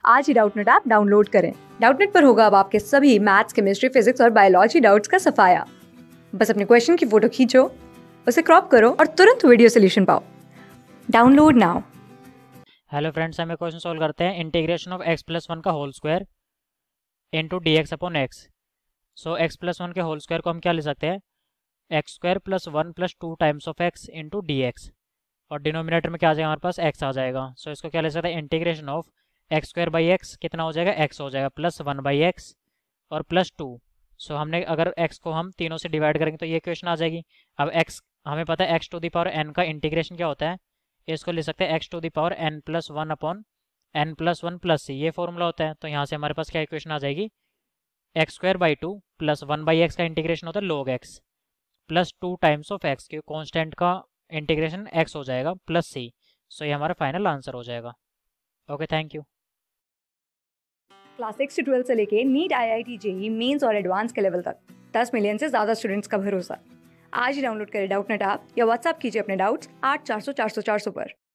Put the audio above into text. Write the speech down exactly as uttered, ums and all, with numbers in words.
आज ही Doubtnut app download करें। डाउटनेट पर होगा अब आपके सभी मैथ्स, केमिस्ट्री, फिजिक्स और बायोलॉजी डाउट्स का सफाया। बस अपने क्वेश्चन की फोटो खींचो, उसे क्रॉप करो और तुरंत वीडियो सोल्यूशन पाओ। Download now. हेलो फ्रेंड्स, हमें क्वेश्चन सोल्व करते हैं। Integration of X plus one का whole square into D X upon X. So X plus one के होल स्क्वायर को हम क्या ले सकते हैं, X square plus one plus two times of X into D X, और डिनोमिनेटर में क्या आ जाएगा, हमारे पास एक्स आ जाएगा। सो so, इसको क्या ले सकते हैं, integration of X square by X कितना हो जाएगा, एक्स हो जाएगा, प्लस वन बाई एक्स और प्लस टू। सो हमने अगर एक्स को हम तीनों से डिवाइड करेंगे तो ये इक्वेशन आ जाएगी। अब एक्स हमें पता है X to the power N का इंटीग्रेशन क्या होता है, इसको ले सकते हैं X to the power N plus one upon N plus one plus C, ये फॉर्मूला होता है। तो यहाँ से हमारे पास क्या इक्वेशन आ जाएगी, X square by two plus one by X का इंटीग्रेशन होता है log X plus two times of X, क्योंकि कॉन्स्टेंट का इंटीग्रेशन एक्स हो जाएगा प्लस सी। सो ये हमारा फाइनल आंसर हो जाएगा। Okay, thank you. Class six से ट्वेल्थ से लेके NEET, I I T, JEE Mains और एडवांस के लेवल तक दस मिलियन से ज्यादा स्टूडेंट्स का भरोसा। आज ही डाउनलोड करें डाउटनेट ऐप या व्हाट्सएप कीजिए अपने डाउट्स आठ चार सौ चार सौ चार सौ पर।